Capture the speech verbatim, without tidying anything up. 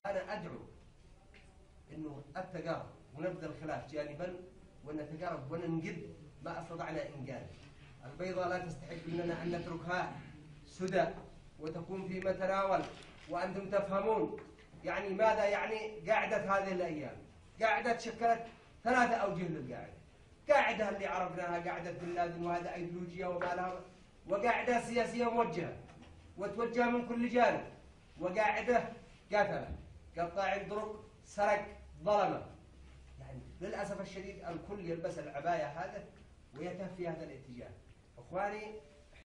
أنا أدعو إنه التقارب ونبذل الخلاف جانبا ونتقارب وننقذ ما استطعنا إنقاذه. البيضاء لا تستحق مننا أن نتركها سدى وتكون في متناول، وأنتم تفهمون يعني ماذا يعني قاعدة هذه الأيام. قاعدة شكلت ثلاثة أوجه للقاعدة. قاعدة اللي عرفناها قاعدة بن لادن، وهذا أيديولوجيا وما لها، وقاعدة سياسية موجهة وتوجه من كل جانب، وقاعدة قتلة قطاع الطرق سرق ظلمة. يعني للأسف الشديد الكل يلبس العباية هذا ويتهف في هذا الاتجاه. إخواني